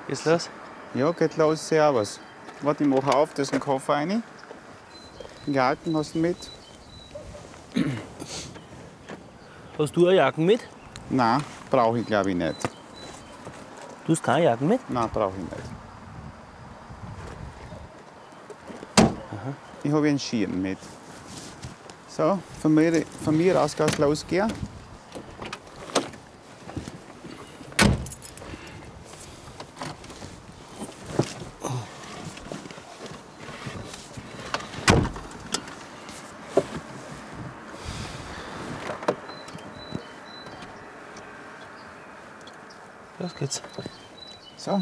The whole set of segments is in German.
Geht's los? Ja, geht los, servus. Warte, ich mache auf, da ist ein Koffer rein. Gehalten hast du mit? Hast du eine Jacke mit? Nein, brauche ich glaube ich nicht. Du hast keine Jacken mit? Nein, brauche ich nicht. Aha. Ich habe einen Schirm mit. So, von mir aus kann es losgehen. Los geht's. So.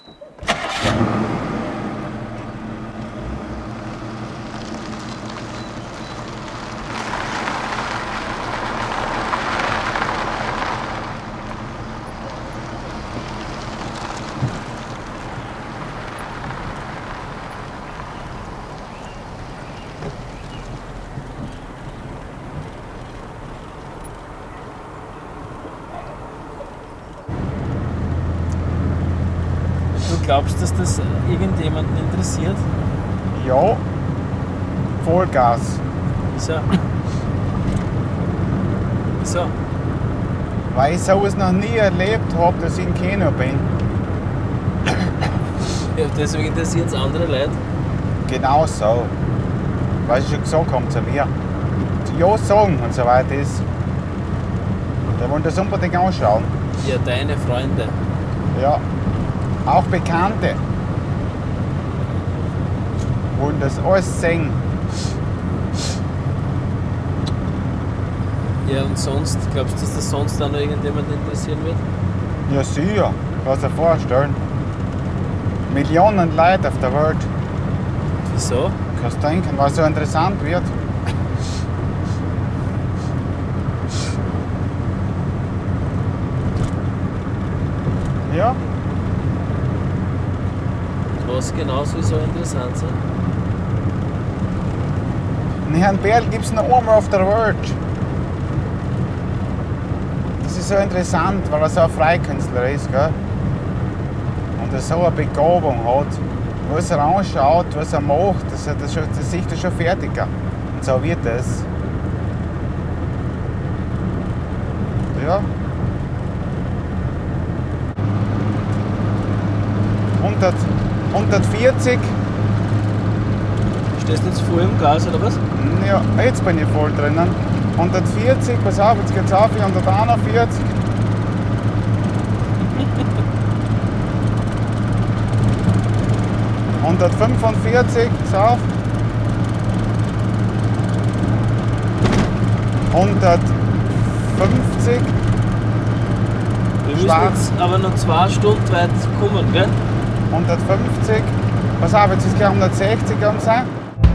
Du glaubst, dass das irgendjemanden interessiert? Ja, Vollgas. Wieso? Wieso? Weil ich sowas noch nie erlebt habe, dass ich in Kenia bin. Ja, deswegen interessiert es andere Leute. Genau so. Weil ich schon gesagt habe zu mir. Ja sagen und so weiter ist. Die wollen das unbedingt anschauen. Ja, deine Freunde. Ja. Auch Bekannte wollen das alles sehen. Ja, und sonst, glaubst du, dass das sonst auch noch irgendjemand interessieren wird? Ja sicher, kannst du dir vorstellen. Millionen Leute auf der Welt. Wieso? Kannst du denken, was so interessant wird. Ja. Was genau soll so interessant sein? Den Herrn Berl gibt es noch einmal auf der Welt. Das ist so interessant, weil er so ein Freikünstler ist, gell? Und er so eine Begabung hat. Was er anschaut, was er macht, das sieht er schon fertiger. Und so wird es. Ja. 140. Stehst du jetzt voll im Gas oder was? Ja, jetzt bin ich voll drinnen. 140, pass auf, jetzt geht's auf, 141. ...145, pass auf. 150. Wir müssen jetzt aber noch 2 Stunden weit kommen, gell? 150. Pass auf, jetzt ist gleich 160 sein.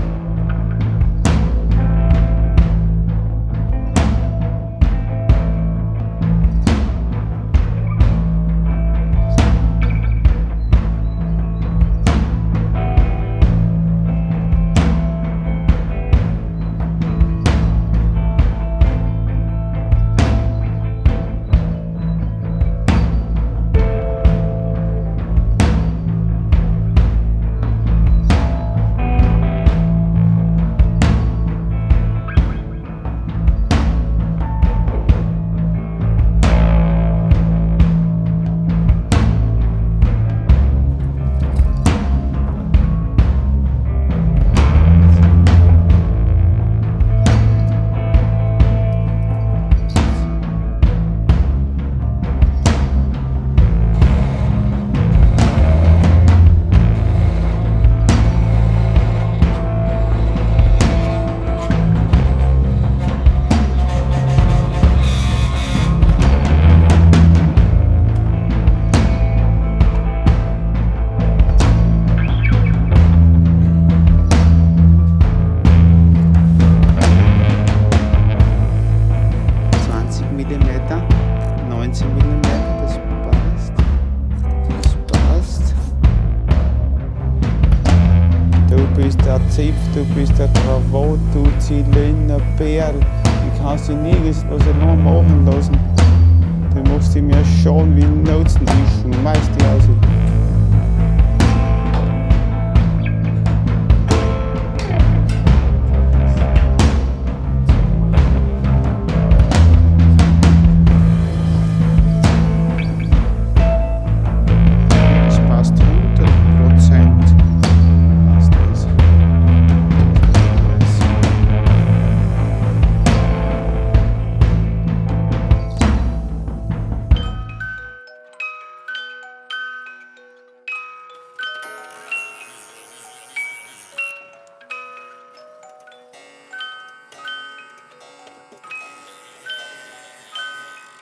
Du bist der Krawat, du Zylinder, Bärl. Ich kann sie nirgends was allein machen lassen. Du machst dich mir schon wie ein Nutzen, ich schmeiß dich raus.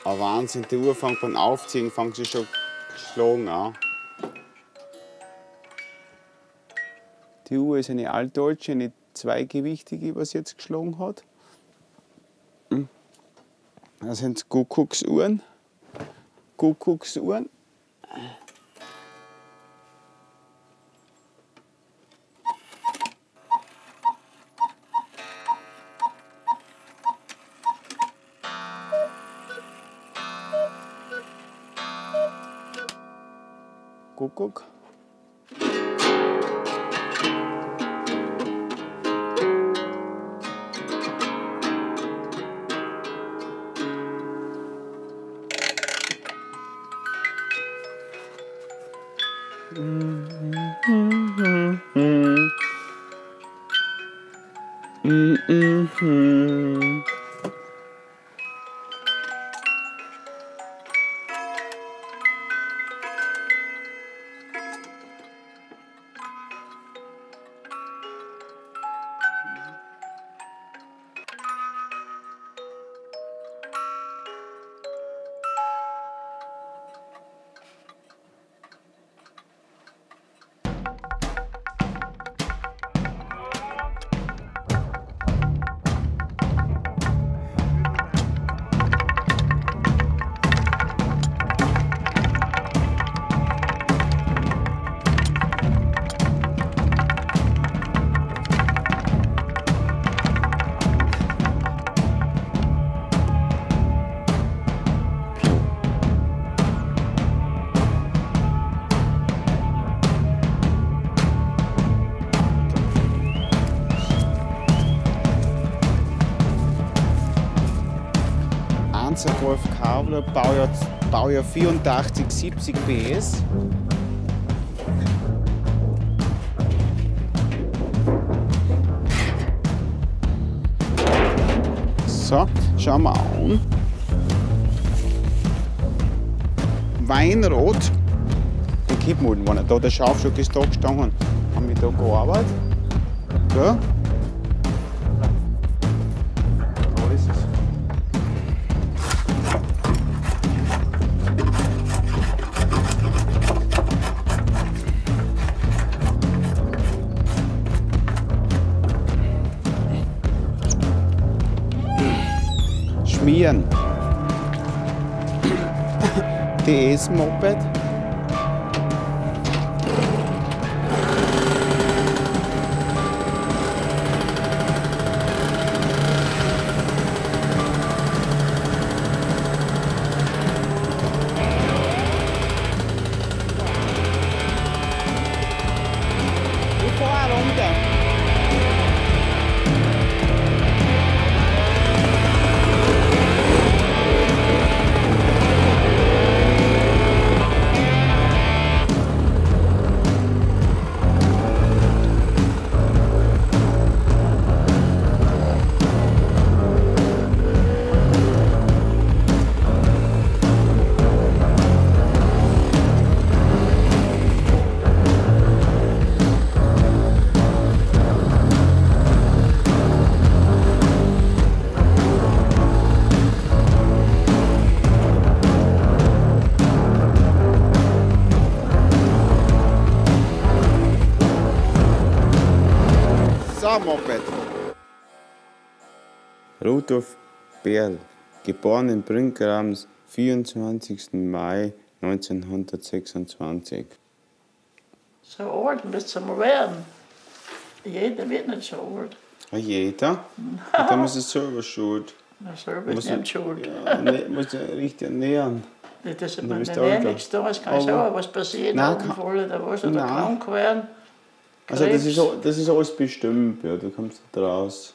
Aber Wahnsinn, die Uhr fängt beim Aufziehen, fängt sie schon geschlagen an. Die Uhr ist eine altdeutsche, eine zweigewichtige, was sie jetzt geschlagen hat. Das sind Kuckucksuhren. Kuckucksuhren. Kuckuck. Golf Kabler, Baujahr 84, 70 PS. So, schauen wir an. Weinrot. Den Kippmulden waren da, der Schraubstock ist da gestanden. Haben wir da gearbeitet. Ja. Da ist es. Schmieren. DS-Moped. Ich fahre runter. Moped. Rudolf Berl, geboren in Brinker am 24. Mai 1926. So alt bist du mal werden. Jeder wird nicht so alt. Jeder? Da muss es selber schuld. Selber ist nicht schuld. Ja, muss ja richtig ernähren. Das ist mir nicht nichts da. Es kann sagen, was passiert, Unfall oder was, oder krank werden. Also das ist alles bestimmt, ja, du kommst da raus.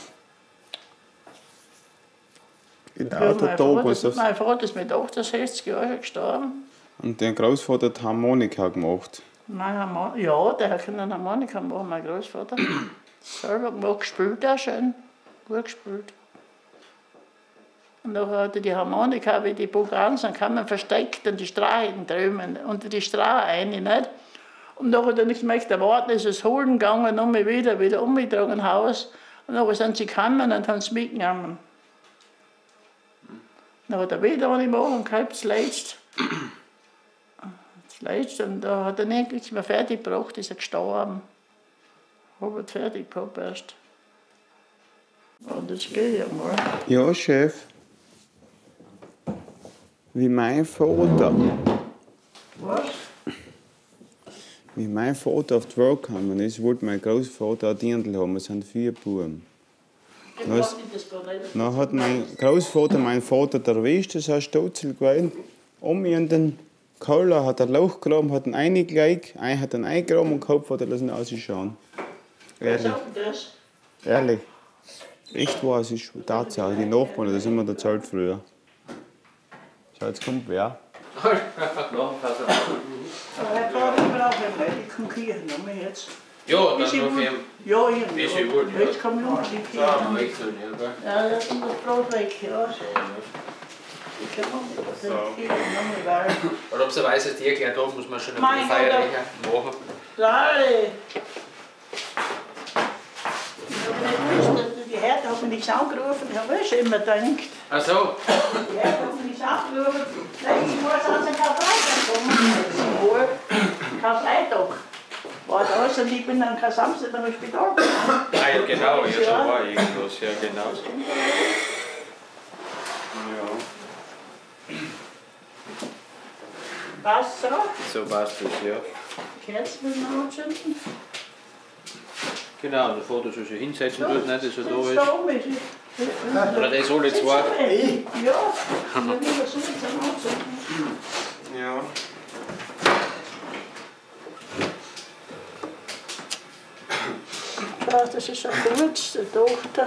Mein Vater ist mit 68 Jahren gestorben. Und dein Großvater hat Harmonika gemacht. Ja, der kann eine Harmonika machen, mein Großvater. Selber gemacht, gespielt auch schön, gut gespielt. Und dann hat er die Harmonika, wie die Programme kann man versteckt und die Streichen drüben unter die Straße rein, nicht? Und dann hat er nicht mehr warten, ist es holen gegangen, und wieder umgetragen ins Haus. Und dann sind sie gekommen und haben es mitgenommen. Dann hat er wieder eine machen gehabt, das letzte. Und da hat er nichts mehr fertig gebracht, ist er gestorben. Hab er fertig gehabt erst. Und das geht ja mal. Ja, Chef. Wie mein Vater. Was? Wie mein Vater auf die Welt gekommen ist, wollte mein Großvater ein Dirndl haben. Wir sind 4 Buben. Ich weiß nicht, das gar nicht. Dann hat mein Großvater meinen Vater erwischt, das heißt Stutzel gewesen. In den Kohler hat er ein Loch gegraben, hat ihn reingelegt, hat ihn eingegraben und gehabt hat er lassen ausschauen. Wer Ehrlich. sagt denn das? Ehrlich. Echt wahr, es ist Tatsache. Die Nachbarn, das haben wir erzählt früher. Schau, jetzt kommt wer. Aber Herr Pfarrer, ich brauche nicht, ich kann Kirchen noch jetzt. Ja, Wie dann Sie noch wollen. für Ja, irgendwie. Wie Sie wollen, ja. Jetzt kann ich noch die den Kirchen. Wechseln, ja, gell? Ja, das ist das Brot weg, ja. Ich kann noch die Kirchen noch mal weil. Oder ob sie weiß, dass die erklärt haben, muss man schon ein Mein bisschen Gott, feierlicher machen. Drei. Ich habe nicht gewusst, dass die Härte hat mich nichts angerufen, ich habe schon immer gedacht. Ach so. Die Härte hat mich nichts angerufen. Letztes Mal sind sie Karfreitag gekommen. Letztes Mal Karfreitag. War da, und ich bin dann kein Samstag beim Spital gegangen. Ah ja, genau, ja, so war irgendwas, ja, genau. Ja. Was so? So war es das, ja. Kerzen mit dem Anzünden. Genau, und der Vater soll sich hinsetzen dort, nicht, dass er da ist. Da oben ist Oder der soll jetzt zwei. Ja, und dann will er so mit seinem Anzünden. Ja. Ja, das ist eine gute Tochter.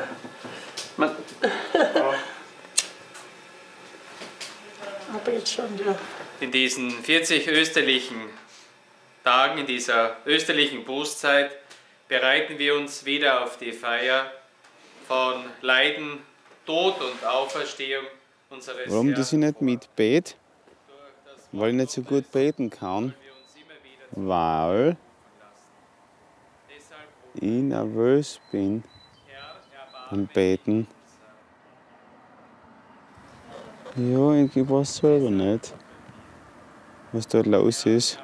Aber jetzt schon, ja. In diesen 40 österlichen Tagen, in dieser österlichen Bußzeit, bereiten wir uns wieder auf die Feier von Leiden, Tod und Auferstehung unseres Warum das ich Herrn nicht mitbete? Durch das Weil ich nicht so gut beten kann. wir uns immer wieder Weil deshalb, ich nervös bin Herr, beim Beten. Ja, ich weiß selber nicht, was dort los ist.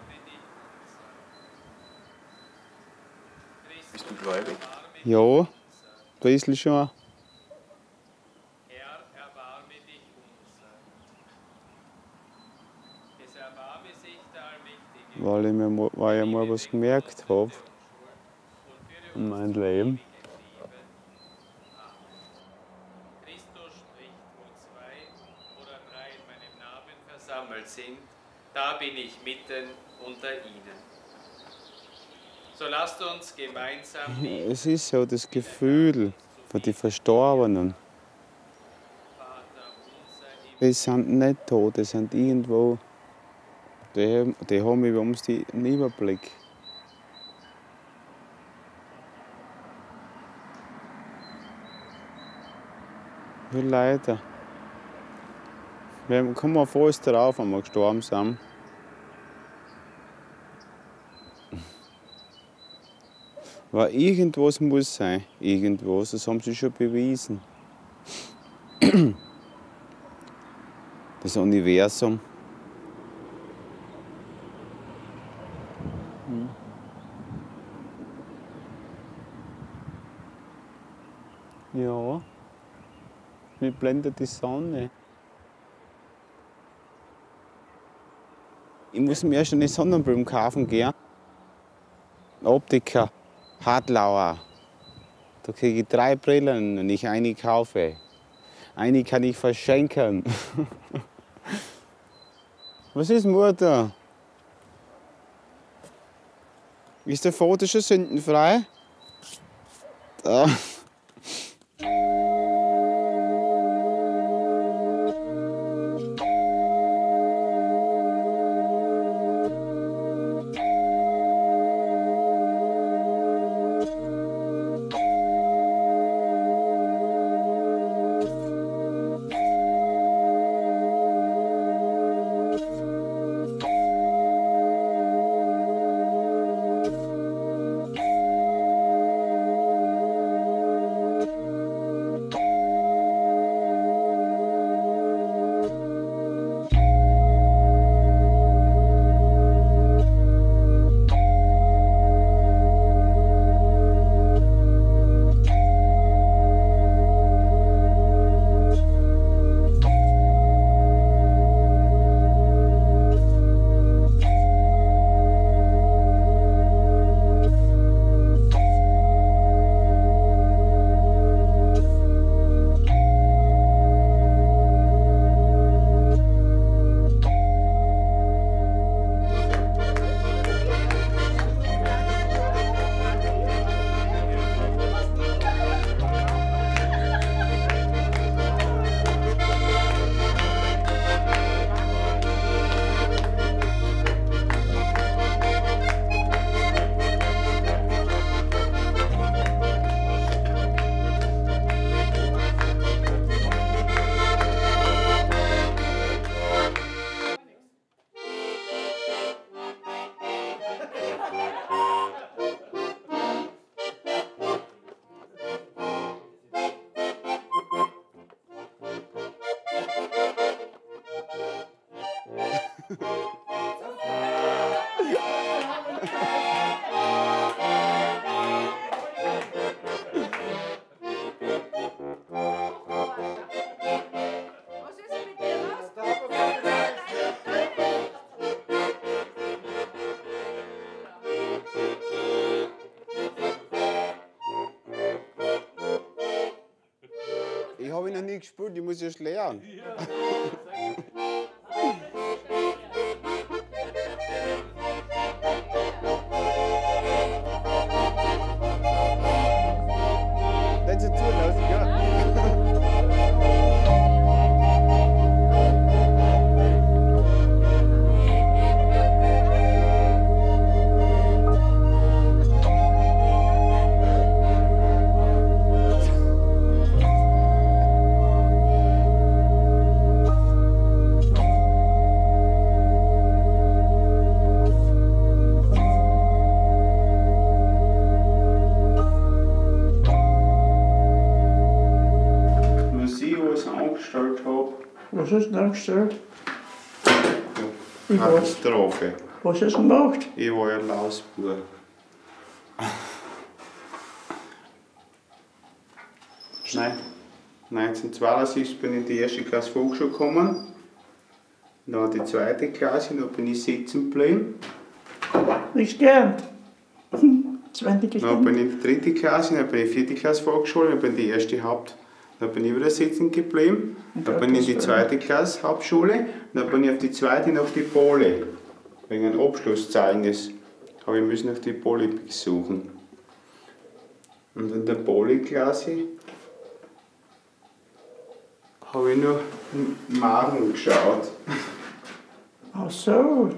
bist du gläubig? Ja, ein bisschen schon. Herr, erbarme dich unser. Es erbarme sich der Allmächtige. Weil ich mal was gemerkt habe in meinem Leben. Christus spricht, wo 2 oder 3 in meinem Namen versammelt sind, da bin ich mitten unter ihnen. So lasst uns gemeinsam beten. Es ist so das Gefühl von den Verstorbenen. Vater unser im Die sind nicht tot, die sind irgendwo. Die haben über uns den Überblick. Wie Leute. Wir kommen fast drauf, wenn wir gestorben sind. Aber irgendwas muss sein. Irgendwas, das haben sie schon bewiesen. Das Universum. Ja, wie blendet die Sonne. Ich muss mir erst eine Sonnenbrille kaufen gehen. Optiker, Hartlauer. Da kriege ich 3 Brillen, wenn ich eine kaufe. Eine kann ich verschenken. Was ist, Mutter? Ist der Vater schon sündenfrei? Da. habe ich noch nie gespielt, ich muss erst lernen. Nicht so zulassen, ja. Was hast du denn angestellt? Katastrophe. Was hast du gemacht? Ich war ja Lausbub. Nein, 1962 bin ich in die erste Klasse Volksschule gekommen. Dann die zweite Klasse, dann bin ich sitzen geblieben. Nichts gelernt. Zweite Dann Klasse. bin ich in die dritte Klasse, dann bin ich in die vierte Klasse Volksschule, dann bin ich in die erste Dann bin ich wieder sitzen geblieben. Dann bin ich in die zweite Klasse Hauptschule. Dann bin ich auf die zweite und auf die Pole. Wegen einem Abschlusszeugnis habe ich müssen auf die Pole besuchen. Und in der Pole-Klasse habe ich nur Magen geschaut. Ach so.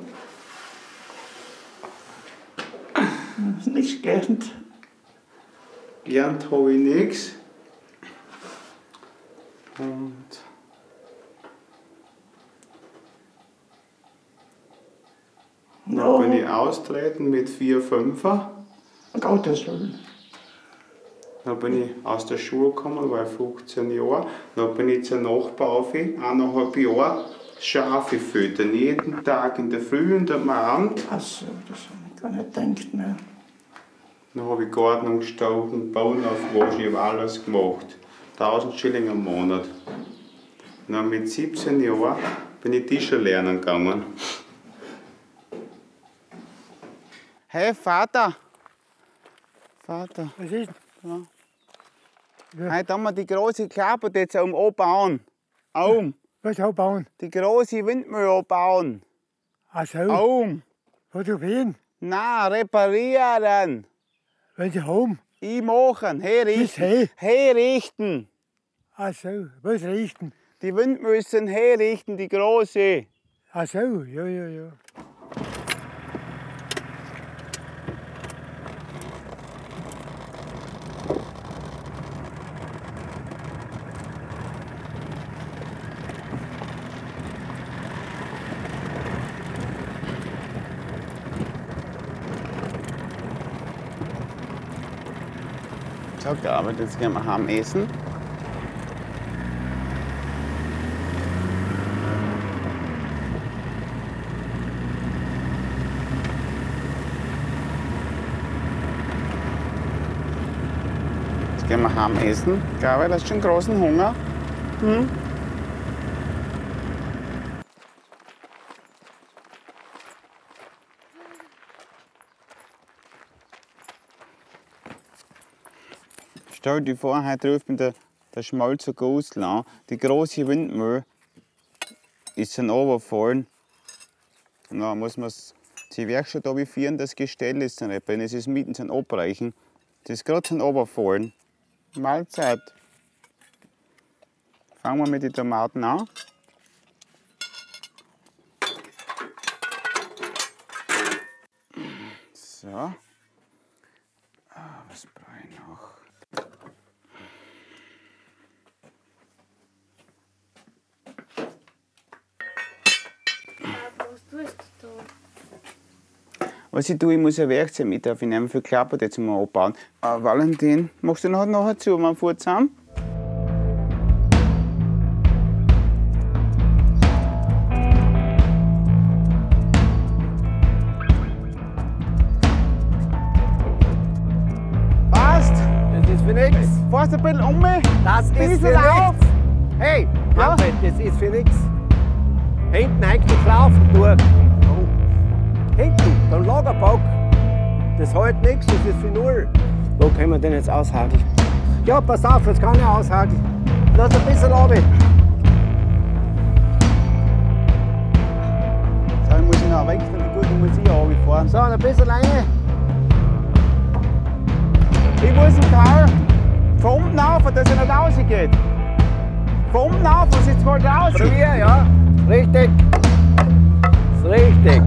Nichts gelernt. Gelernt habe ich nichts. Und dann bin ich austreten mit 4 5er. Gottes Willen. Dann bin ich aus der Schule gekommen, war ich 15 Jahre. Dann bin ich zur Nachbaufe, 1,5 Jahre, Schafe füttern. Jeden Tag in der Früh und am Abend. Ach so, das habe ich gar nicht gedacht mehr. Dann habe ich Garten gestaubt, Bauen aufgewaschen, ich habe alles gemacht. 1000 Schilling am Monat. Dann mit 17 Jahren bin ich Tischer lernen gegangen. Hey Vater! Vater! Was ist? Ja. Heute haben wir die große Klappe jetzt umbauen. Was bauen? Die große Windmühle umbauen. Ach so. Wo du wen? Nein, reparieren. Wenn sie haben. Ich machen, herrichten. Herrichten. Ach so. Was richten? Die Windmühle müssen herrichten, die große. Ach so. Ja. So, gearbeitet, jetzt gehen wir heim essen. Jetzt gehen wir heim essen. Glaube ich, das ist schon großen Hunger. Stell dir vor, heute ruft mir der Schmalzer Gusl an. Die große Windmühle ist dann runtergefallen. Und dann muss man die Werkstatt runterführen, das Gestell ist dann nicht drin. Es ist mitten zum Abreichen. Das ist gerade zum runtergefallen. Mahlzeit. Fangen wir mit den Tomaten an. So. Was brauche ich noch? Was ich tue, ich muss ein Werkzeug mit aufnehmen für Klappert jetzt mal abbauen. Valentin, machst du nachher zu, wenn wir fahren zusammen? Passt! Das ist für nichts. Fahrst ein bisschen um mich? Das ist Bisschen für auf! nichts. Hey, Manfred, das ist für nichts. Hinten eigentlich laufen durch. Hinten, der Lagerbock. Das hält nichts, das ist für null. Wo können wir denn jetzt aushaken? Ja, pass auf, jetzt kann ich aushaken. Lass ein bisschen runter. So, ich muss noch wechseln, die gute Musik runterfahren. So, ein bisschen rein. Ich muss den Karl von unten rauf, dass er nicht rausgeht. Von unten rauf, was jetzt mal raus. Probier, ja. Richtig. Ist richtig.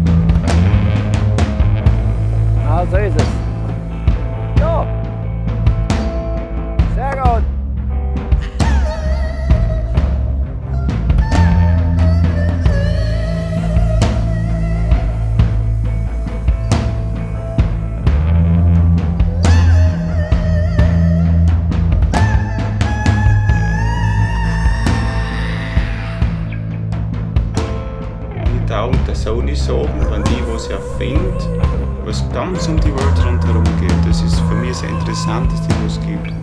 Ah, so ist es. Ja. Sehr gut. Der Sound ist so, wenn die was erfindet, was ganz um die Welt rundherum geht. Das ist für mich sehr interessant, dass die was gibt.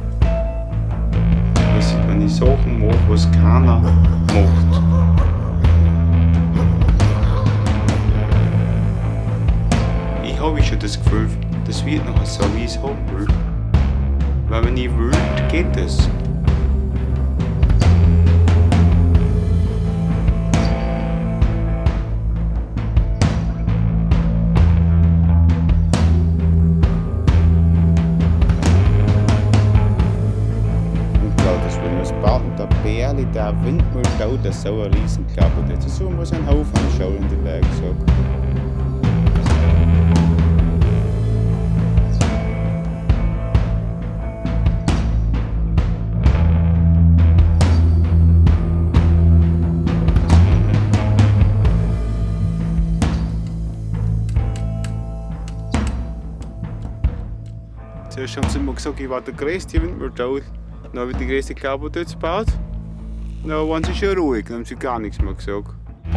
Wenn ich Sachen mache, was keiner macht. Ich habe schon das Gefühl, das wird nachher so, wie ich es haben will. Weil wenn ich will, geht es. Der Windmüll da, das ist so ein Riesenklappe. Das ist so, was ein Haufen anschauen in den Berg sagt. Zuerst haben sie immer gesagt, ich war der größte Windmüll da. Dann habe ich die größte Klappe dort gebaut. Dann waren sie schon ruhig, dann haben sie gar nichts mehr gesagt.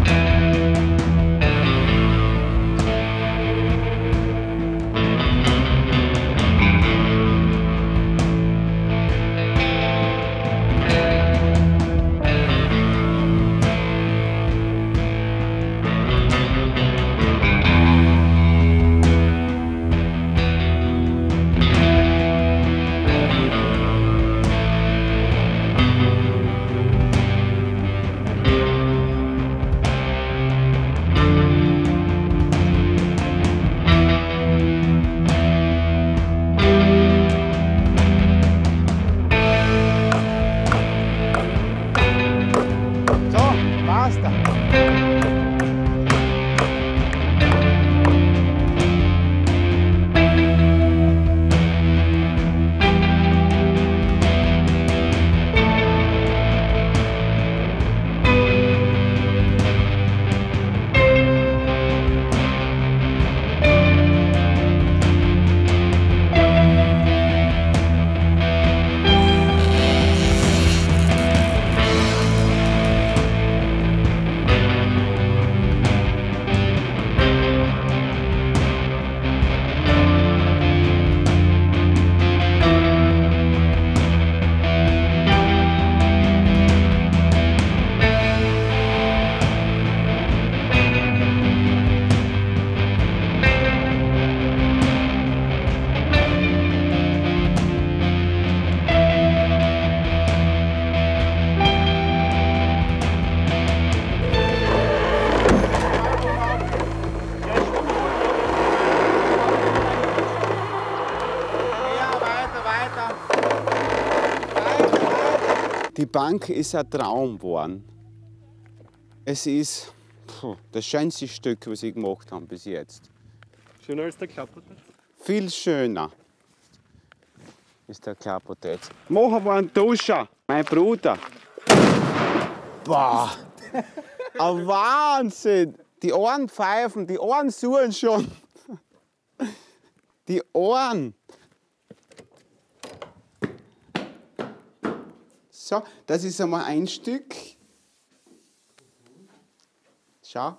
Die Bank ist ein Traum geworden. Es ist das schönste Stück, was ich gemacht habe bis jetzt. Schöner als der Klappertopf? Viel schöner ist der Klappertopf. Machen wir einen Duscher, mein Bruder. Boah, ein Wahnsinn! Die Ohren pfeifen, die Ohren suchen schon. Die Ohren. So, das ist einmal ein Stück. Schau.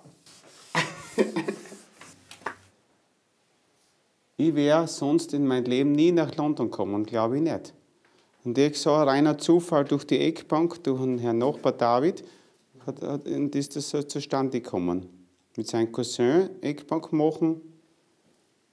Ich wäre sonst in meinem Leben nie nach London gekommen, glaube ich nicht. Und ich so ein reiner Zufall durch die Eckbank, durch den Herrn Nachbar David, ist das so zustande gekommen. Mit seinem Cousin Eckbank machen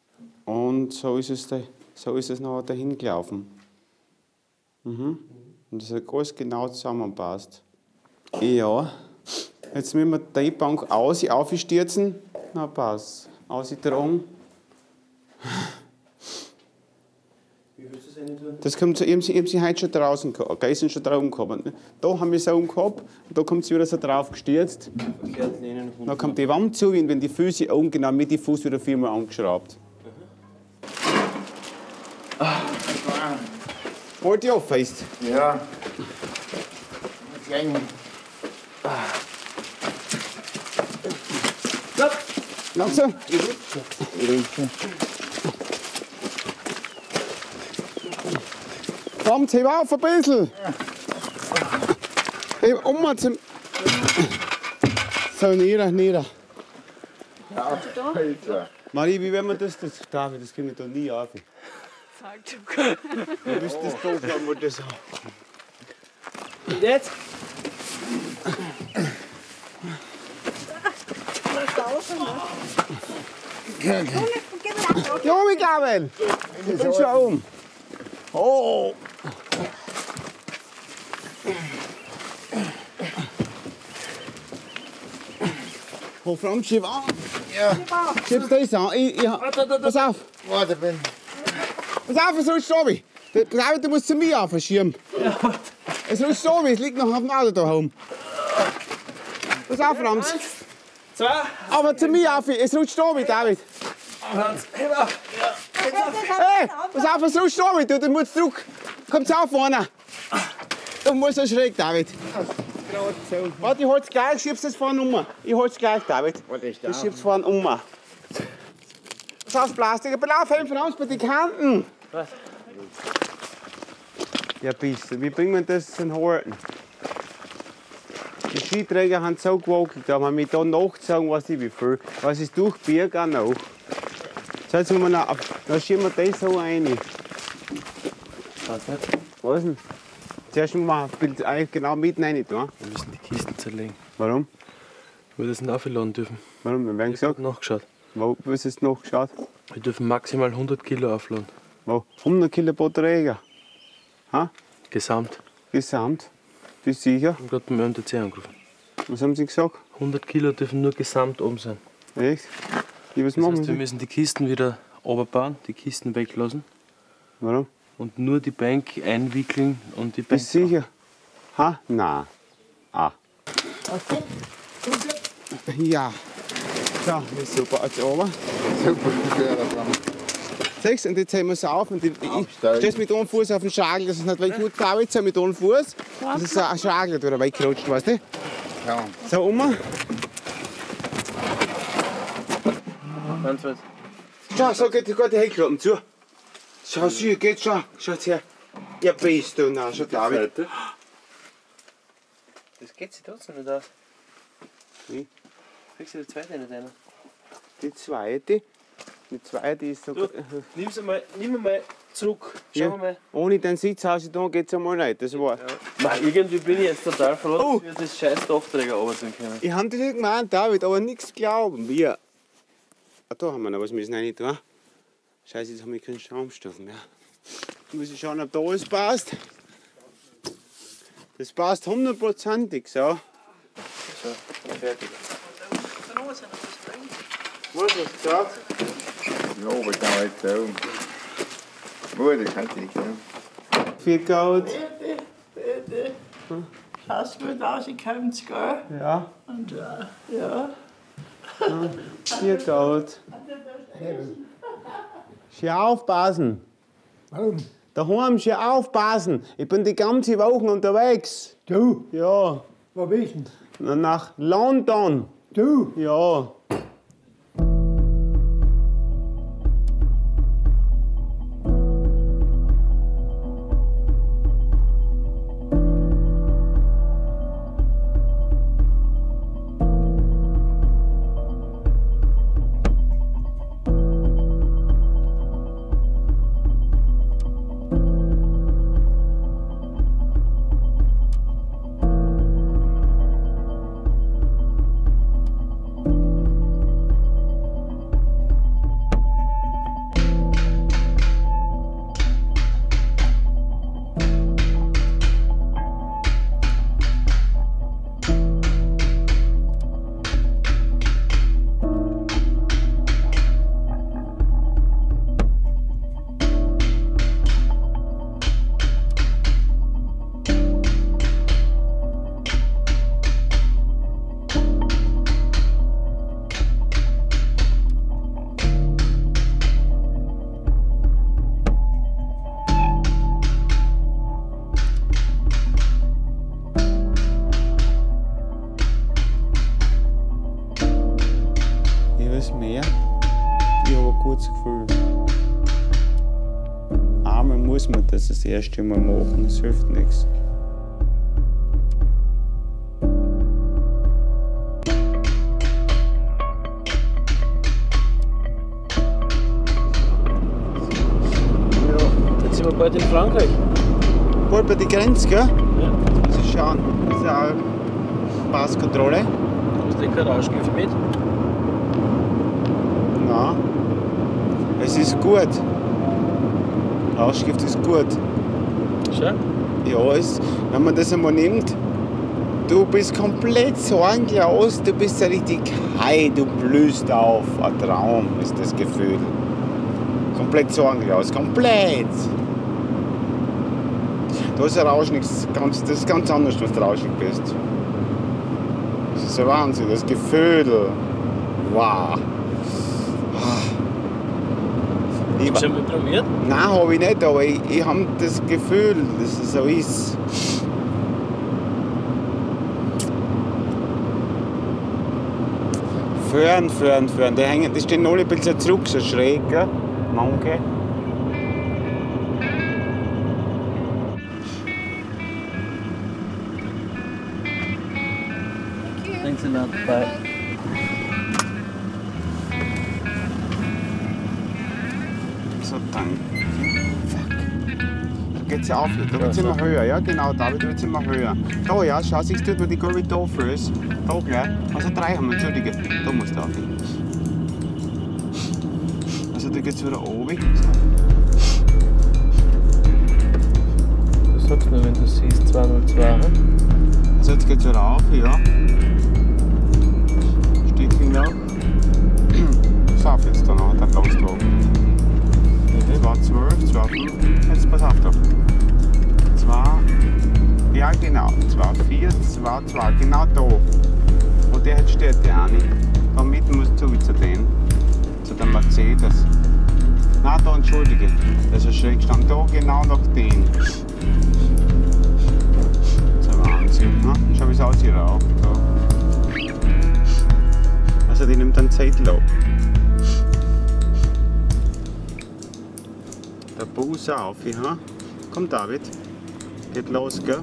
und so ist es nachher dahin gelaufen. Mhm. Und das hat alles genau zusammenpasst. Ja. Jetzt müssen wir die Bank aufstürzen. Na, passt. Austragen. Wie willst du das eigentlich tun? Das kommt so, ich habe sie heute schon draußen gehabt. Gestern schon draußen gehabt. Da haben wir so gehabt und da kommt sie wieder so drauf gestürzt. Verkehrt lehnen. Dann kommt die Wand zu und wenn die Füße oben genau mit die Fuß wieder viermal angeschraubt. Halt die auf fest. Ja. Langsam. Kommt, heb auf ein bisschen. Heb um zum. So, nieder. Marie, wie werden wir das? David, das kriegen wir da nie auf. Du bist das doof, wenn wir das haben. Und jetzt? Ja, ich glaube. Ich bin schon um. Oh. Hoch fram, schieb an. Ja. Schieb's das an. Pass auf. Warte, bin. Pass auf, es rutscht runter. David, du musst zu mir aufschirmen. Ja, warte. Es rutscht runter, es liegt noch auf dem Auto daheim. Pass auf, Franz. 2. Aber zu mir auf, es rutscht runter, David. Franz, heb auf. Hey, pass auf, es rutscht runter, du musst zurück. Komm's auf, vorne. Du musst so schräg, David. Warte, ich hol's gleich, schieb's das vorne um. Ich hol's gleich, David. Ich schieb's vorne um. Pass auf, Plastik, aber lauf hin, Franz, bei den Kanten. Was? Ja, bitte, wie bringen wir das zum Halten? Die Skiträger haben so gewackelt, da haben wir da nachgezogen, weiß ich wie viel. Was ist durch Berg auch noch. So, jetzt müssen wir noch, dann schieben wir das so rein. Was nicht? Was denn? Zuerst müssen wir eigentlich genau mitten rein tun. Wir müssen die Kisten zerlegen. Warum? Weil wir das nicht aufladen dürfen. Warum? Wir werden Ich habe gesagt, nachgeschaut. wo ist es nachgeschaut? Wir dürfen maximal 100 Kilo aufladen. Wo? 100 Kilo pro Träger. Gesamt. Gesamt. Bist du sicher? Ich habe gerade beim MTC angerufen. Was haben Sie gesagt? 100 Kilo dürfen nur gesamt oben sein. Echt? Ja, was Das machen heißt, wir Sie? müssen die Kisten wieder runterbauen, die Kisten weglassen Warum? und nur die Bank einwickeln und die Bank. Bist du sicher? Ha? Nein. Ah. Ja. So, ist super. Jetzt oben. Super, schwer da dran. Siehst du, und jetzt haben wir es auf. Und ich Aufsteigen. stehst mit einem Fuß auf den Schagel, dass es nicht weit gut David, so mit einem Fuß. Das ist ein Schagel, der da weggerutscht, weißt du? Ja. So, Ganz weit. Schau, so geht die Heckklappen zu. Schau, sie geht schon. Schau her. Ja, bist du, na, schau, David. Das geht sich trotzdem nicht aus. Wie? Kriegst du die zweite nicht rein? Die zweite. Die zweite ist so. Du, nimm mal zurück. Schauen wir mal. Ohne den Sitzhaus da geht es einmal nicht. Das war. Nein, irgendwie bin ich jetzt total verloren, dass wir das scheiß Dachträger runterziehen können. Ich habe das nicht gemeint, David, aber nichts glauben. Wir. Ah, da haben wir noch was müssen rein tun. Scheiße, jetzt haben wir keinen Schaumstoff mehr. Ich muss schauen, ob da alles passt. Das passt hundertprozentig so. So, fertig. Was hast du gesagt? Ja, aber ich kann nicht sagen. Gut, das kann ich nicht sagen. Viel Gold. Schaust gut aus, ich komme zu gehen. Ja. Und ja. Viel Gold. Schau aufpassen. Warum? Daheim schau aufpassen. Ich bin die ganze Woche unterwegs. Du? Ja. Wo bist du denn? Nach London. Du? Ja. muss man das erste Mal machen, es hilft nichts. Jetzt sind wir bald in Frankreich. Bald bei der Grenze, gell? Ja. Muss ich schauen. Das ist auch Passkontrolle. Hast du kein Rauschgift mit? Nein. Es ist gut. Rauschgift ist gut. Schau. Ja, wenn man das einmal nimmt, du bist komplett sorgenlos, du bist ja richtig high, du blühst auf. Ein Traum ist das Gefühl. Komplett sorgenlos, komplett. Da ist ein Rausch nichts, das ist ganz anders, wenn du rauschig bist. Das ist ein Wahnsinn, das Gefühl. Wow. Hast du schon mal probiert? Nein, habe ich nicht, aber ich habe das Gefühl, dass es so ist. Fahren. Die stehen alle ein bisschen zurück, so schräg, gell? Manche. Thanks a lot. Bye. So, danke. Fuck. Da geht's ja auf hier. Da wird's immer höher. Ja, genau, da wird's immer höher. Da, ja, schau, siehst du, wo die Kurve da ist? Da gleich. Also 3 haben wir, entschuldige. Da musst du auf. Also da geht's wieder oben. Du sagst nur, wenn du siehst 202. Also jetzt geht's wieder auf, ja. Stückchen noch. Schaff jetzt da noch, der Lastwagen. 212, 2,5. Jetzt pass auf da. 2. Ja genau. 2,4, 2,2. Genau da. Und der jetzt steht der eine. Da mitten musst du zu den. Zu dem Mercedes. Nein, da entschuldige. Das ist schräg stand da genau nach den. Das ist ein Wahnsinn. Ne? Schau wie es aussieht auch. Da. Also die nimmt dann Zettel ab. Der Bus auf, ja. Komm David. Geht los, gell?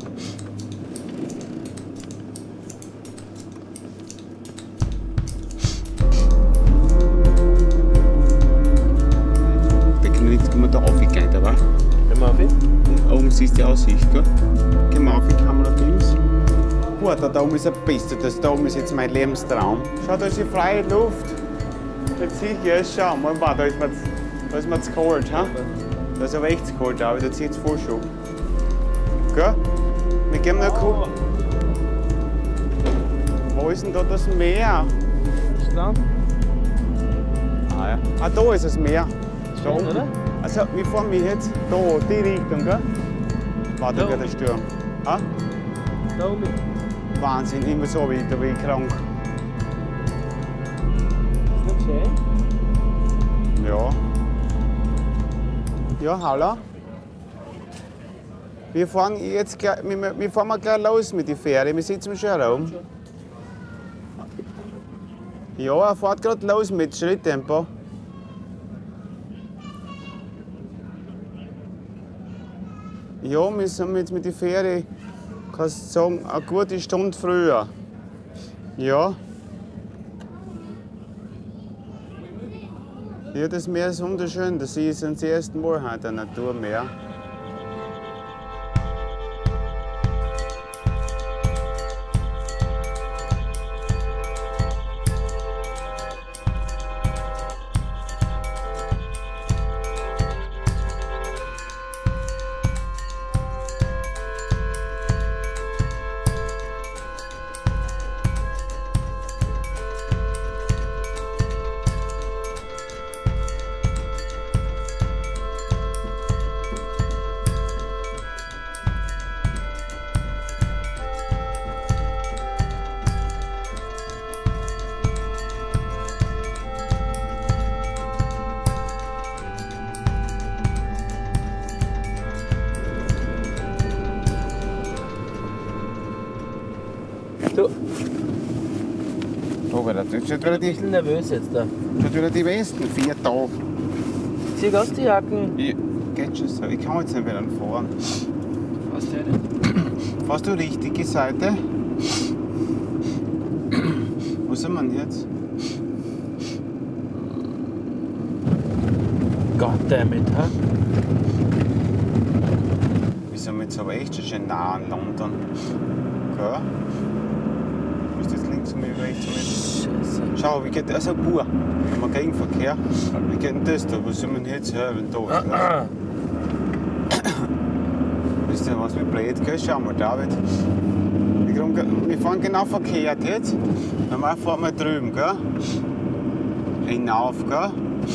Jetzt können wir da raufgehen, aber. Gehen wir auf ihn? Oben siehst du die Aussicht, gell? Gehen wir auf die Kamera links. Boah, da oben ist ein Beste, da oben ist jetzt mein Lebenstraum. Schau, da ist die freie Luft. Jetzt sehe ich jetzt, schau mal, da ist mir zu kalt, ha? Da ist aber echt zu kalt, aber da zieht es voll schon. Gell? Wir gehen noch gucken. Wo ist denn da das Meer? Was dann? Ah ja. Ah, da ist das Meer. Da Schön, oben. oder? Also, wie fahren wir jetzt? Da, die Richtung, gell? Warte, da geht der Sturm. Ha? Da oben. Wahnsinn, immer so wie da bin ich krank. Ist nicht schön? Ja. Ja, hallo? Wir fahren jetzt gleich, wir fahren mal gleich los mit der Fähre. Wir sitzen schon herum. Ja, er fährt gerade los mit Schritttempo. Ja, wir sind jetzt mit der Fähre, kannst du sagen, eine gute Stunde früher. Ja. Ja, das Meer ist wunderschön. Das ist das erste Mal heute ein Naturmeer. Du, Aber das ist schon wieder ich bin ein die, bisschen nervös jetzt da. schon wieder die besten 4 Tage. Zieh aus die Jacken. Ja, geht schon so. Ich kann jetzt nicht wieder fahren. Fast ja nicht. Fährst du richtige Seite? Wo sind wir denn jetzt? Goddammit, ha? Wir sind jetzt aber echt schon nah an London. Gell? Ist das links und rechts und Scheiße. Schau, wie geht das? Also pur. Wir haben Gegenverkehr. Wie geht denn das da? Wo sind wir denn jetzt? Ja, wenn da ist. Wisst ihr was, wie blöd, gell? Schau mal, David. Wir fahren genau verkehrt jetzt. Normal fahren wir drüben, gell? Hinauf, gell?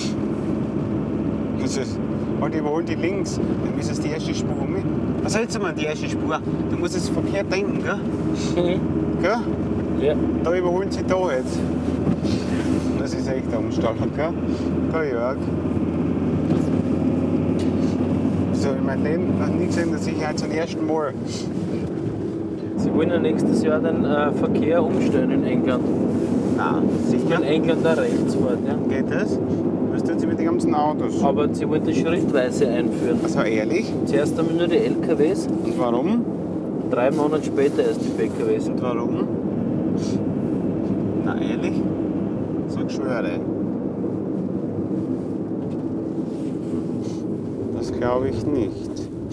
Das ist. Und überholen die links. Dann ist es die erste Spur mit. Was hältst du mal die erste Spur? Du musst es verkehrt denken, gell? Gell? Ja. Da überholen sie da jetzt. Das ist echt ein Umstall, gell? Gell, Jörg? So, in meinem Leben noch nie gesehen, dass ich jetzt zum ersten Mal. Sie wollen ja nächstes Jahr den Verkehr umstellen in England. Nein, sicher. In England auch rechts fahren, ja. Geht das? Was tun sie mit den ganzen Autos? Aber sie wollen das schrittweise einführen. Also ehrlich? Zuerst einmal nur die LKWs, Und warum? 3 Monate später erst die PKWs. Und warum? Na ehrlich? So schwöre. Das glaube ich nicht.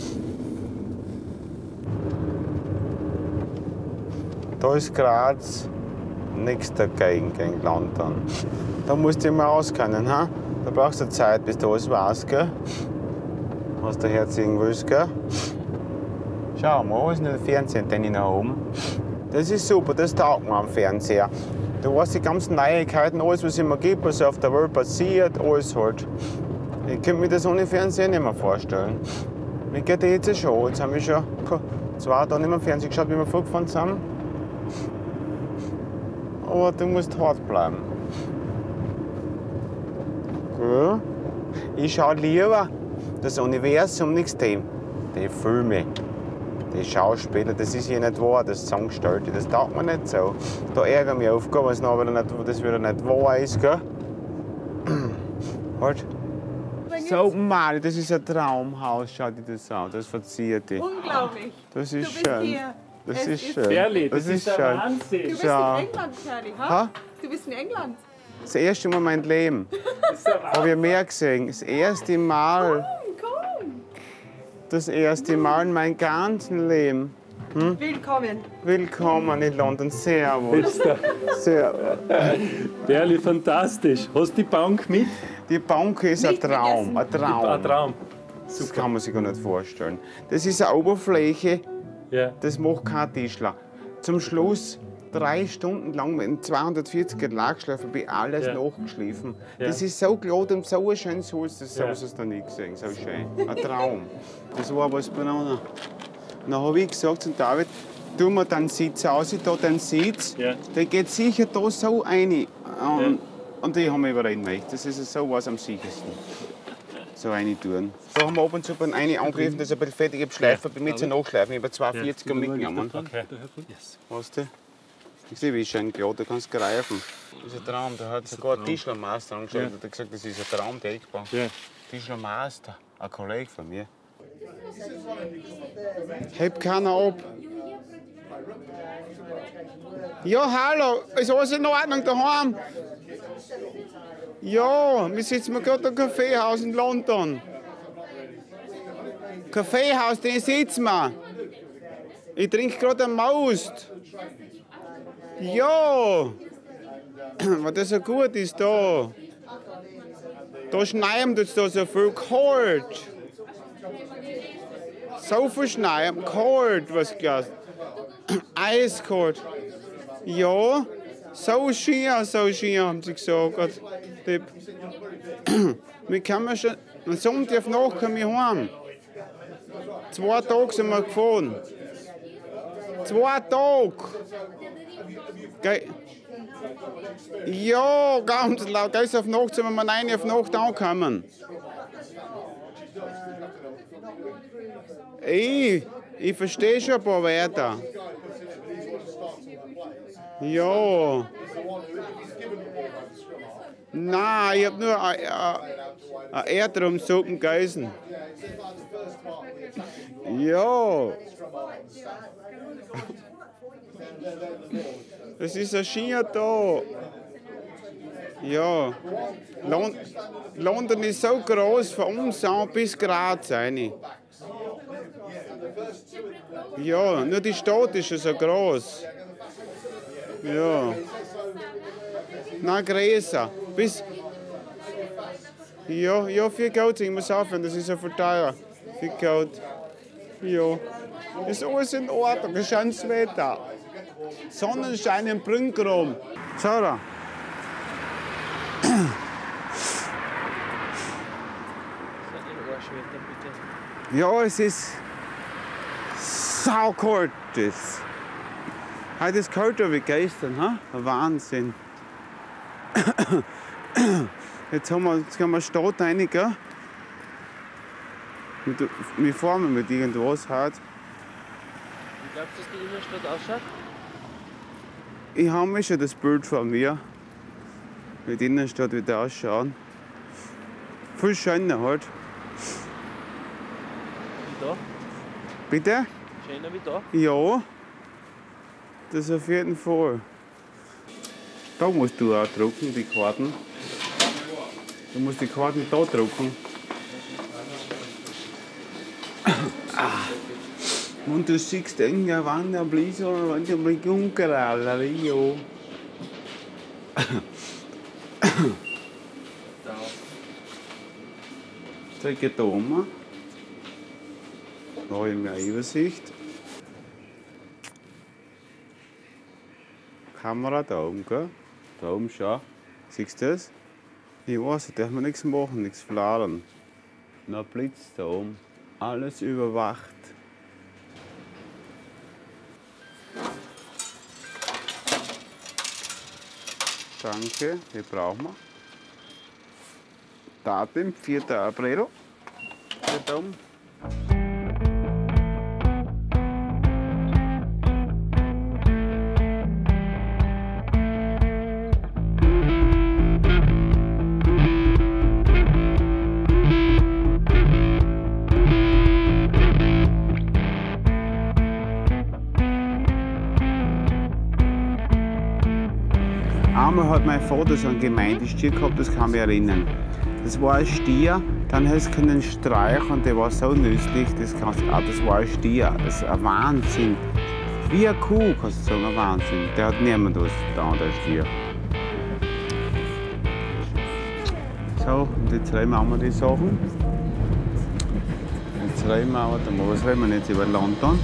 Da ist Graz nichts dagegen gegen London. Da musst du dich mal auskennen, ha? Da brauchst du Zeit, bis du alles weißt, gell? Was der Herz irgendwo ist, gell? Schau mal, wo ist denn der Fernseher, den ich noch oben? Das ist super, das taugt mir am Fernseher. Du weißt die ganzen Neuigkeiten, alles was immer gibt, was auf der Welt passiert, alles halt. Ich könnte mir das ohne Fernseher nicht mehr vorstellen. Mir geht jetzt schon. Jetzt haben wir schon 2 Tage nicht mehr Fernsehen geschaut, wie wir vorgefahren sind. Aber du musst hart bleiben. Gut. Ich schaue lieber das Universum, nichts dem. Die Filme, die Schauspieler, das ist hier nicht wahr, das Zusammengestellte, das taugt mir nicht so. Da ärgere ich mich oft, weil das wieder nicht wahr ist, gell? Halt. So, Mari, das ist ein Traumhaus, schau dir das an, das verzieht dich. Unglaublich. Das ist Du bist schön. hier. Das Es ist ist schön. Perli, das ist schön. Wahnsinn. Du bist Ja. in England, Charlie, ha? Ha? Du bist in England. Das erste Mal in meinem Leben. Habe ich mehr gesehen. Das erste Mal. Komm. Das erste Mal in meinem ganzen Leben. Willkommen. Willkommen in London. Servus. Servus. Perli, fantastisch. Hast du die Bank mit? Die Bank ist ein Nicht Traum. Ein Traum. Ein Traum. Das kann man sich gar nicht vorstellen. Das ist eine Oberfläche, Ja. das macht kein Tischler. Zum Schluss 3 Stunden lang mit einem 240er Lagschleifer bin ich alles Ja. nachgeschliffen. Ja. Das ist so glatt und so ein schönes Holz, das Ja. hast du noch nie gesehen. So schön. Ein Traum. Das war was Banana. Dann habe ich gesagt zum David, tu mir den Sitz aus, da den Sitz, Ja. der geht sicher da so rein. Und die haben mich überreden möchten. Das ist so was am sichersten. So rein tun. Da haben wir ab und zu einen angegriffen, das ist ein bisschen fettig. Ich habe Schleifer bei mir zu nachschleifen. Ich habe 240er mitgenommen. Okay. Weißt du? Ich sehe, wie schön glatt, du kannst greifen. Das ist ein Traum, da hat sogar ein Tischlermeister angeschaut und hat gesagt, das ist ein Traum, der ich baue. Ja. Tischlermeister, ein Kollege von mir. Heb keiner ab. Ja, hallo, ist alles in Ordnung daheim? Ja, wir sitzen gerade im Kaffeehaus in London. Kaffeehaus, den sitzen wir. Ich trinke gerade einen Most. Ja, weil das so gut ist da. Da schneien tut es da so viel kalt. So viel schneien, kalt, was glaubst du? Eiskalt. Ja, so schön, haben sie gesagt. Wir kommen schon, am Sonntag auf Nacht kommen wir heim. 2 Tage sind wir gefahren. 2 Tage. Ja, ganz laut. Gehst auf Nacht, sind wir mal 9 auf Nacht angekommen. Ich verstehe schon ein paar Wörter. Ja. Nein, ich habe nur eine Erdrumsuppen gegessen. Ja. Das ist ein Skier da. Ja. London ist so groß, von uns an bis Graz rein. Ja, nur die Stadt ist ja so groß. Ja. Nein, größer. Bis. Ja, 4 Geld, ich muss aufhören, das ist ja voll teuer. 4 Geld. Ja. Ist alles in Ordnung, ist schönes Wetter. Sonnenschein im Brünnkrom. Sarah. Ja, es ist saukalt. Heute ist es kälter wie gestern. Ha? Wahnsinn. Jetzt gehen wir Stadt rein, gell? Wir fahren mit irgendwas heute. Wie glaubst du, dass die Innenstadt ausschaut? Ich habe mir schon das Bild von mir, wie die Innenstadt wieder ausschauen. Viel schöner halt. Wie da? Bitte? Schöner wie da? Ja, das auf jeden Fall. Da musst du auch drucken, die Karten. Du musst die Karten da drucken. Und du siehst irgendeine Wand am Blizzard und am Junkerall, Rio. Da geht da um. Da habe ich mehr Übersicht. Kamera da oben, gell? Da oben, schau. Siehst du das? Ich weiß, da darf man nichts machen, nichts fladern. Noch Blitz da oben. Alles überwacht. Danke, die brauchen wir. Datum 4. April. Datum. Einmal hat mein Vater so einen Gemeindestier gehabt, das kann mich erinnern. Das war ein Stier, dann hast du einen Streich und der war so nützlich, das war ein Stier, das ist ein Wahnsinn. Wie eine Kuh, kannst du sagen, ein Wahnsinn. Der hat niemand was getan, der Stier. So, und jetzt reden wir die Sachen. Jetzt reden wir, warte mal, was reden wir jetzt über London?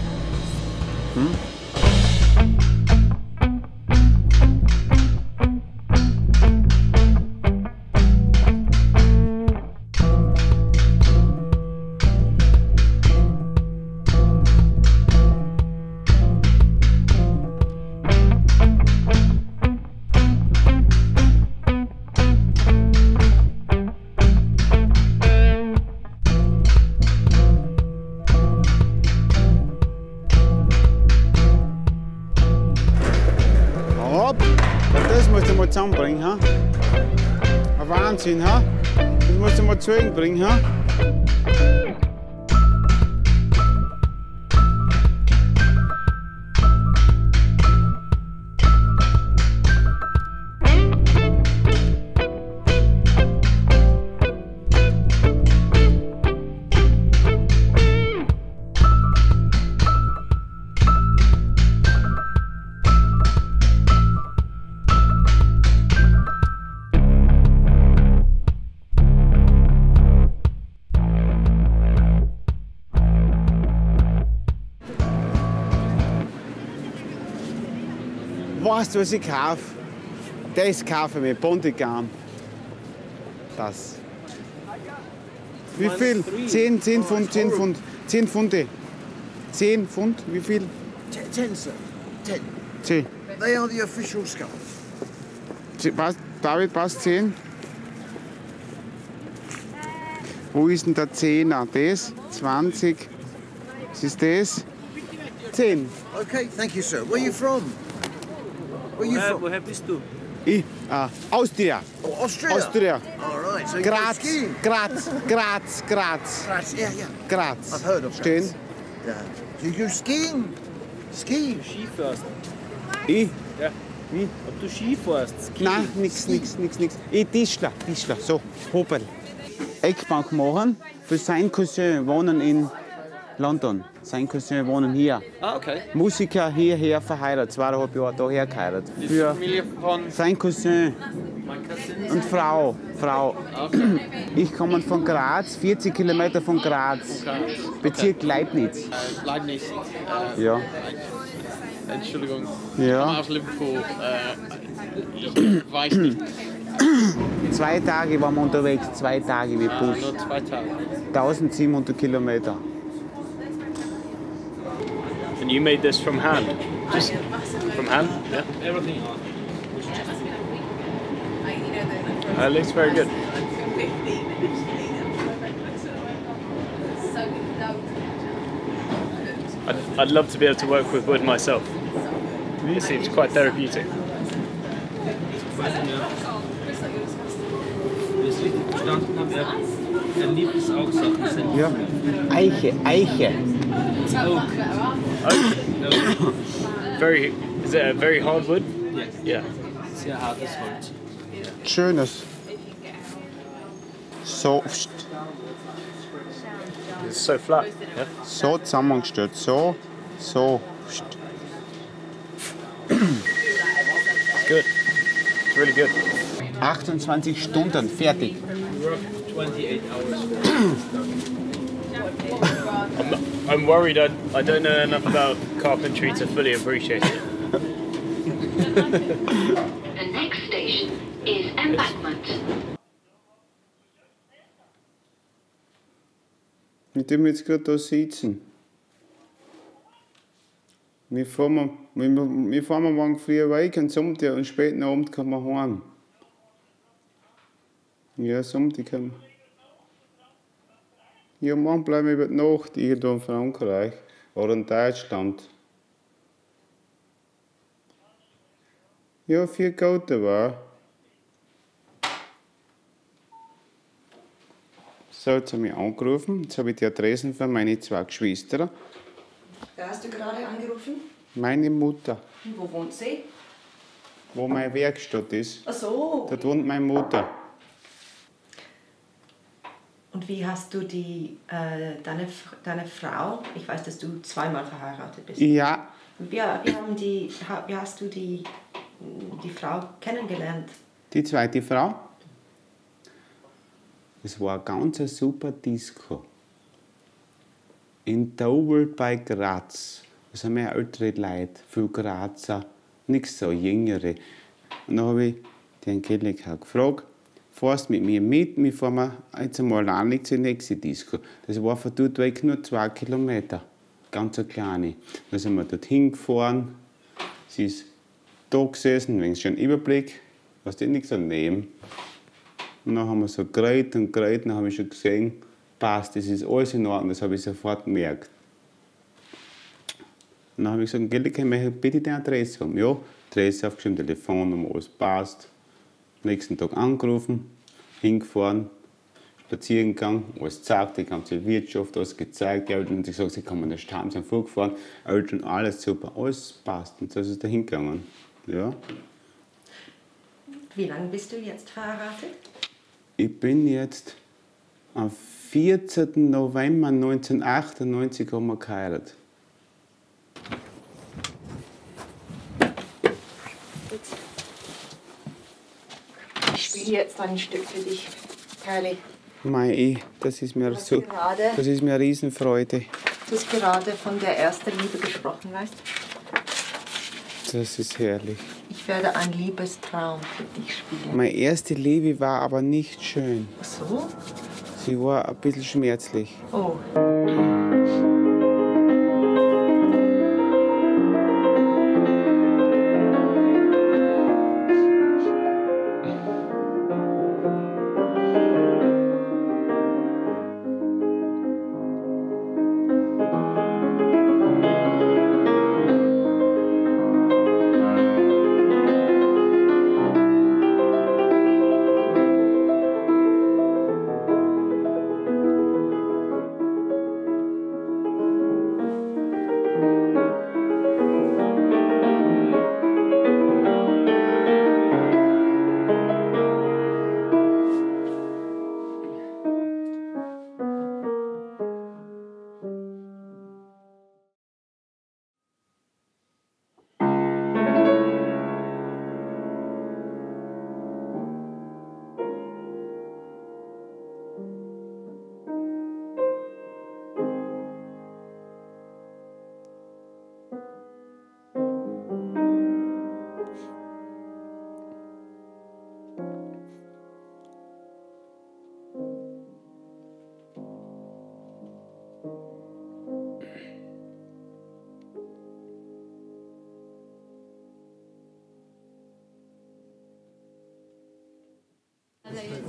Das musst du mal zusammenbringen, ha? Ein Wahnsinn, ha? Das musst du mal zusammenbringen, ha? Weißt du, was ich kaufe? Das kaufe ich mir, Pontigan. Das. Wie viel? 10 Pfund, 10 Pfund. 10 Pfunde. 10 Pfund, wie viel? 10, sir. 10. 10. They are the official skulls. David, passt 10? Wo ist denn der 10er? Das? 20? Was ist das? 10. Okay, thank you, sir. Where are you from? Where are you from? Woher bist du? Ich? Austria. Oh, Austria. Austria. All Right, so you go Graz, skiing. Graz, Graz, Graz, Graz, yeah, yeah. Graz. I've heard of Graz. Stehen. Yeah. So you go skiing? Ski? Ski fährst. Ich? Ja. Wie? Ob du Ski fährst? Ski. Nein, nix. Ich Tischler, so, Hopel. Eckbank machen für sein Cousin, wohnen in London. Sein Cousin wohnen hier. Ah, okay. Musiker hierher verheiratet, 2,5 Jahre daher geheiratet. Für Familie von... sein Cousin und Frau. Okay. Ich komme von Graz, 40 Kilometer von Graz. Bezirk Leibniz. Leibniz. Ja. Entschuldigung. Ja. Aus Liverpool. Ich weiß nicht. 2 Tage waren wir unterwegs, 2 Tage mit Bus. Nur 2 Tage. 1700 Kilometer. And you made this from hand? Just from hand? Yeah. Everything on. It looks very good. I'd love to be able to work with wood myself. It seems quite therapeutic. Wie ich es richtig verstanden habe, er liebt es auch Sachen. Ja. Eiche. Very, is it a very hard wood? Yeah. Sehr hartes Holz. Schönes. So, It's so flat. Yeah. so zusammengestellt. So. It's good. It's really good. 28 Stunden, fertig. We work 28 hours. I'm worried I don't know enough about carpentry to fully appreciate it. The next station is Embankment. Mit dem jetzt gerade da sitzen. Wir fahren morgen früh weg und Sonntag und späten Abend kommen wir heim. Ja, Sonntag kommen wir. Ja, morgen bleiben wir über die Nacht irgendwo in Frankreich oder in Deutschland. Ja, 4 Gute war. So, jetzt haben wir angerufen. Jetzt habe ich die Adressen von meinen 2 Geschwistern. Wer hast du gerade angerufen? Meine Mutter, Und wo wohnt sie? wo meine Werkstatt ist. Ach so. Dort wohnt meine Mutter. Und wie hast du deine Frau, ich weiß, dass du 2-mal verheiratet bist. Ja, Wie hast du die Frau kennengelernt? die zweite Frau. Es war eine ganz super Disco. In Dover bei Graz. Das sind mehr ältere Leute, viele Grazer, nichts so jüngere. Und dann habe ich die Angelika gefragt, fährst mit mir mit, wir fahren jetzt einmal alleine zur nächsten Disco. Das war von dort weg nur 2 Kilometer, ganz eine kleine. Dann sind wir dorthin gefahren, sie ist da gesessen, wenn schon einen Überblick, hast du nichts daneben. Und dann haben wir so geredet, dann habe ich schon gesehen, passt, das ist alles in Ordnung, das habe ich sofort gemerkt. Und dann habe ich gesagt, Angelika, ich möchte bitte die Adresse haben. Ja, Adresse aufgeschrieben, Telefonnummer, alles passt. Nächsten Tag angerufen, hingefahren, spazieren gegangen, alles gezeigt, die ganze Wirtschaft, alles gezeigt. Die Eltern haben gesagt, sie kommen nicht heim, sind vorgefahren. Eltern, alles super, alles passt. Und so ist es da hingegangen. Ja. Wie lange bist du jetzt verheiratet? Ich bin jetzt am 14. November 1998 haben wir geheiratet. Ich spiele jetzt ein Stück für dich, Kylie. Mei, das ist mir so, das ist mir eine Riesenfreude. Du hast gerade von der ersten Liebe gesprochen, weißt du? Das ist herrlich. Ich werde einen Liebestraum für dich spielen. Meine erste Liebe war aber nicht schön. Ach so? Sie war ein bisschen schmerzlich. Oh.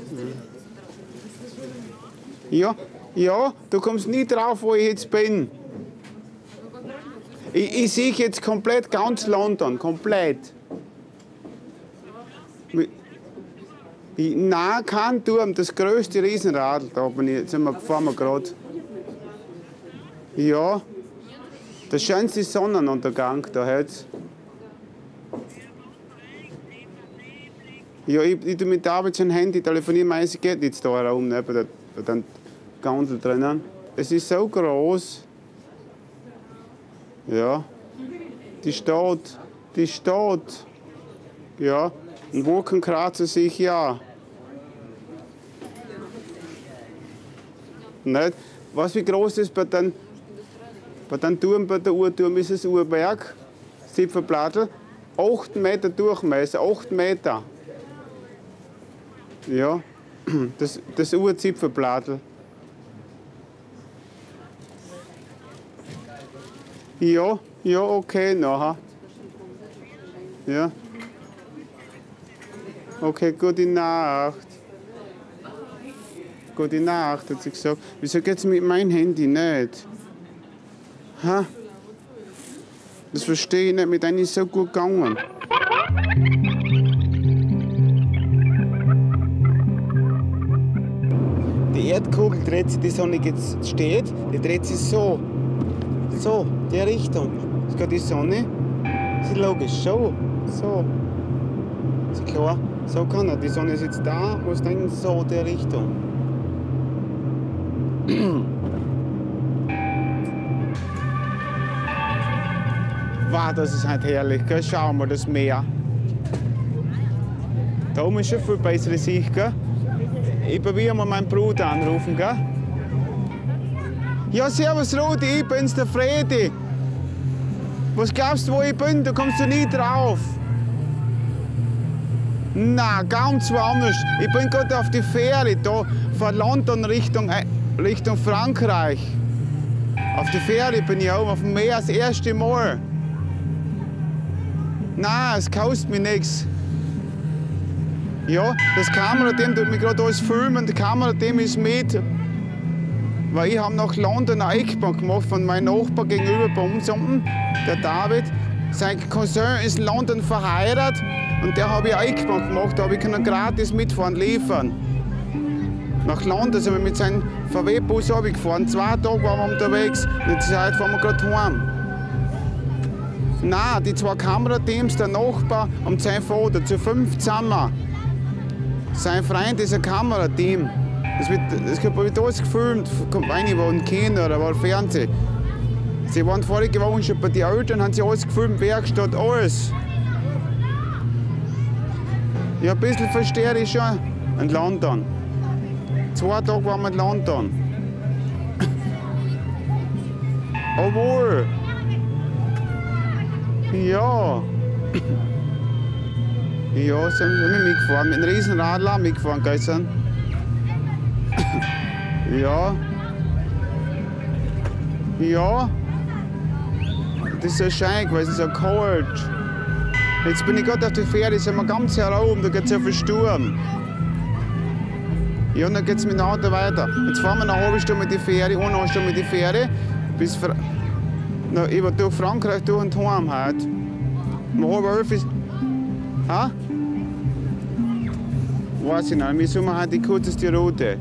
Ja, ja, du kommst nie drauf, wo ich jetzt bin. Ich sehe jetzt komplett ganz London, komplett. Nein, kein Turm, das größte Riesenrad, da fahren wir gerade. Ja, der schönste Sonnenuntergang da jetzt. Ja, ich tue mit David sein Handy telefonieren, meistens geht jetzt da herum, ne, bei der Gondel drinnen. Es ist so groß. Ja, die steht. Ja, ein Wolkenkratzer sehe ich ja. Nicht? Was wie groß ist bei den Turm, bei der Uhrturm ist es Uhrberg, Zipfelblattl, 8 Meter Durchmesser, 8 Meter. Ja, das Uhrzipfelblattl. Ja, ja, okay, nachher. Ja. Okay, gute Nacht. Gute Nacht, hat sie gesagt. Wieso geht's mit meinem Handy nicht? Ha? Das verstehe ich nicht, mit einem ist so gut gegangen. Die Erdkugel dreht sich, die Sonne jetzt steht, die dreht sich so. So, die Richtung. Ist gerade die Sonne. Das ist logisch, so. Ist klar, so kann er. Die Sonne ist jetzt da, muss denken, so die Richtung. Wow, das ist halt herrlich, gell? Schau mal das Meer. Da oben ist schon viel bessere Sicht, gell? Ich probiere mal meinen Bruder anrufen, gell? Ja, servus Rudi, ich bin's, der Fredi. Was glaubst du, wo ich bin? Da kommst du nie drauf. Na, ganz woanders. Ich bin gerade auf die Fähre, da von London Richtung Frankreich. Auf die Fähre bin ich oben, auf dem Meer das erste Mal. Nein, es kostet mir nichts. Ja, das Kamerateam tut mich gerade alles filmen, das Kamerateam ist mit. Weil ich habe nach London eine Eckbahn gemacht von meinem Nachbar gegenüber bei uns unten, der David. Sein Cousin ist in London verheiratet und der habe ich eine Eckbahn gemacht, da habe ich können gratis mitfahren, liefern. Nach London sind wir mit seinem VW-Bus gefahren, 2 Tage waren wir unterwegs und jetzt fahren wir gerade heim. Nein, die 2 Kamerateams, der Nachbar und sein Vater, zu 5 zusammen. Sein Freund ist ein Kamerateam. Das wird alles gefilmt, eine war im Kino oder war im Fernsehen. Sie waren vorige Woche schon bei den Eltern, haben sie alles gefilmt, Werkstatt, alles. Ja, ein bisschen verstehe ich schon in London. 2 Tage waren wir in London. Obwohl. Ja. Ja, sind wir mitgefahren, mit einem riesen Radler mitgefahren gestern. Ja. Ja. Das ist so schön gewesen, so kalt. Jetzt bin ich gerade auf der Fähre, sind wir ganz herum, da geht es ja viel Sturm. Ja, und dann geht es mit dem Auto weiter. Jetzt fahren wir eine halbe Stunde mit der Fähre, 1,5 Stunde mit der Fähre, bis durch Frankreich durch und heim heute. Um 10:30 ist. Ha? Weiß ich nicht, wir sind heute die kürzeste Route.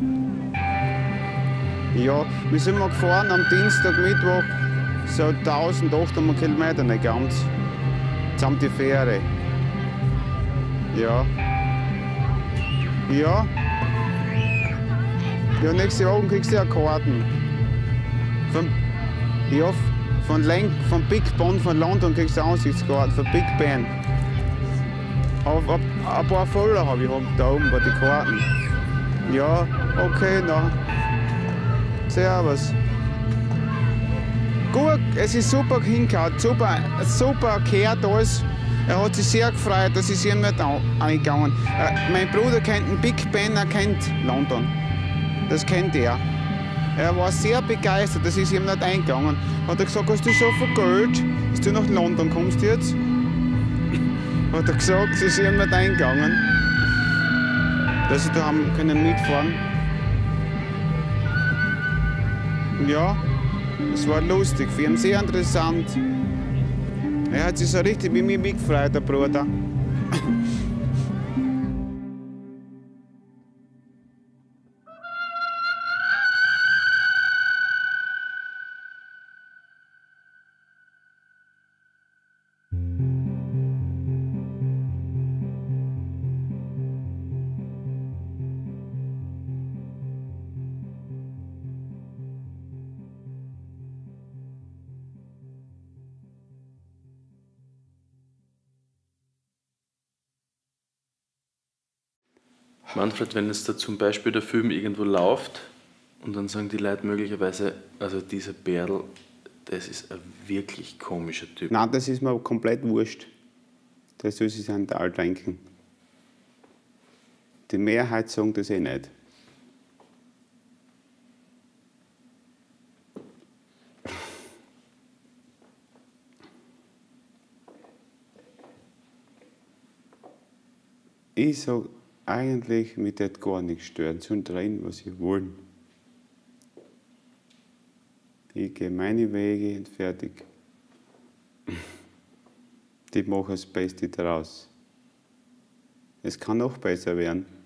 Ja, wir sind mal gefahren am Dienstag, Mittwoch, so 1800 Kilometer, nicht ganz. Samt die Fähre. Ja. Ja. Ja, nächste Woche kriegst du ja Karten. Von Big Ben von London kriegst du Aussichtskarten, von Big Ben. Ein paar Voller habe ich da oben bei den Karten. Ja, okay, na. Servus. Gut, es ist super hingehauen, super gehört alles. Er hat sich sehr gefreut, dass ich ihm nicht eingegangen. Mein Bruder kennt den Big Ben, er kennt London. Das kennt er. Er war sehr begeistert, dass ich ihm nicht eingegangen. Hat er gesagt, hast du so viel Geld, dass du nach London kommst jetzt? Hat er gesagt, es ist ihm nicht eingegangen. dass sie da haben können mitfahren. Ja, es war lustig, für ihn sehr interessant. Er hat sich so richtig mit mir mitgefreut, der Bruder. Manfred, wenn jetzt da zum Beispiel der Film irgendwo läuft und dann sagen die Leute möglicherweise, also dieser Bärl, das ist ein wirklich komischer Typ. Nein, das ist mir komplett wurscht. Das soll sich sein Tal denken. Die Mehrheit sagen das eh nicht. Ich sage eigentlich, mich das gar nicht stören, sollen drehen, was sie wollen. Ich gehe meine Wege und fertig. Die machen das Beste daraus. Es kann noch besser werden.